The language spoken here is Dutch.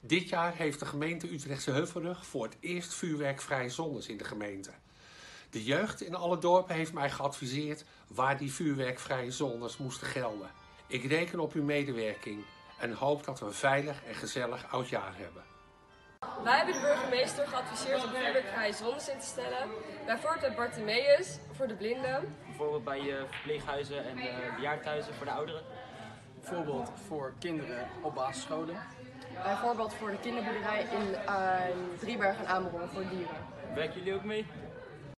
Dit jaar heeft de gemeente Utrechtse Heuvelrug voor het eerst vuurwerkvrije zones in de gemeente. De jeugd in alle dorpen heeft mij geadviseerd waar die vuurwerkvrije zones moesten gelden. Ik reken op uw medewerking en hoop dat we een veilig en gezellig oudjaar hebben. Wij hebben de burgemeester geadviseerd om vuurwerkvrije zones in te stellen. Bijvoorbeeld bij Bartimeus voor de blinden. Bijvoorbeeld bij verpleeghuizen en bejaardhuizen voor de ouderen. Bijvoorbeeld voor kinderen op basisscholen. Bijvoorbeeld voor de kinderboerderij in Driebergen en Amerongen voor dieren. Werken jullie ook mee?